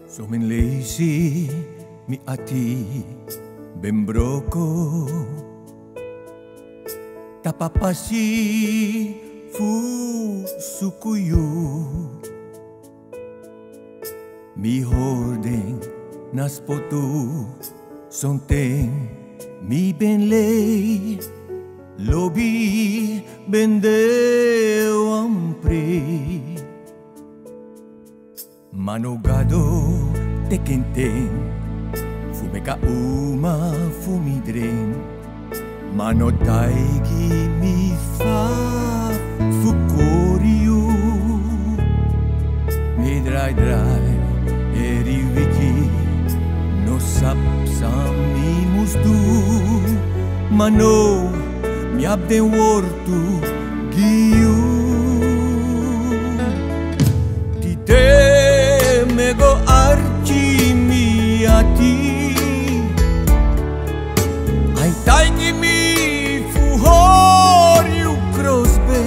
So min lazy mi ati bembroko tapapasi fu sukuyu mi hordeng nas potu sonteng mi benlei lobi bendeu ampre manogado tekenteng fumeka uma fumidreng manotaigi mi fa fukoriu mi drai eri wiki no sap sami musdu mano mi abden wortu giu tite mego arci mi ati ai taigi mi fuhoriu crosbe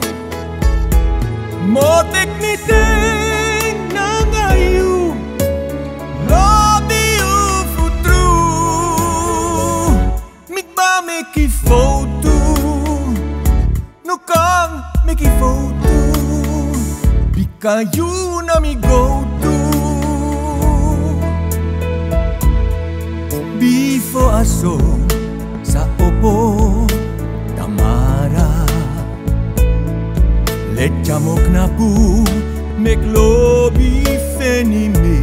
motek mi te nangayu lobiu futru mikba meki foto no kang meki foto bikayu na mi go to before aso sa opo tamara lechamok na pu meklobi fenime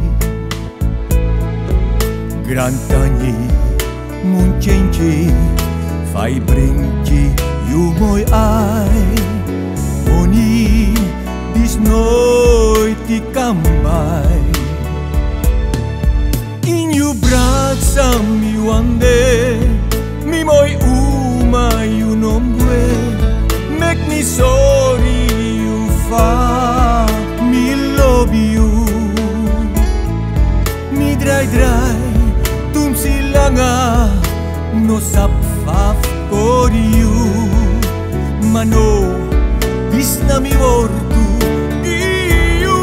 grantani munchenchi fai brinchi yu moi ai moni disnoiti kambai in you braccia mi wande mi moi uma you nombre make me sorry you fa mi love you mi drai tum silanga no sapfaf koriu mano bisna mi vortu iu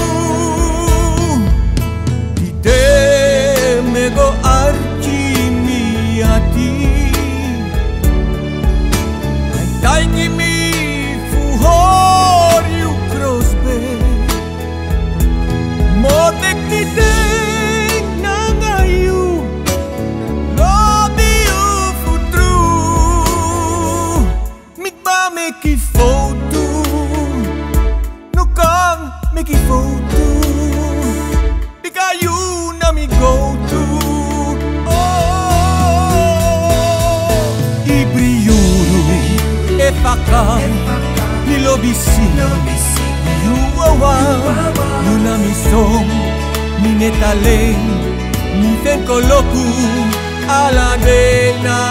tite mego arci mi ati ai taigi mi fuhoriu crosbe motek ni te nangayu lobiu futru mikba meki foto no kang meki foto bikayu na mi go to Epakam, nilobisi, yuwawa, yunamisong, minetaleng, mifenkoloku, aladena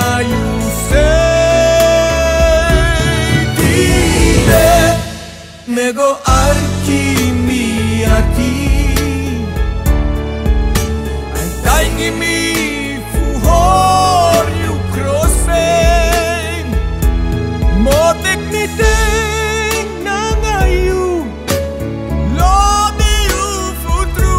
yusei. Tile, mego arci mi ati, ay taigi mi fuhoriu crossfade, motek ni te nangayu lobiu futru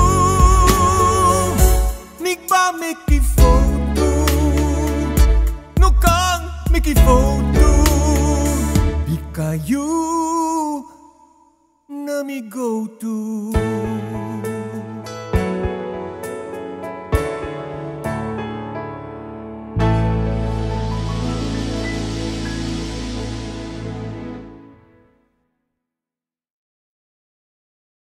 mikba meki foto no kang meki foto bikayu na mi go to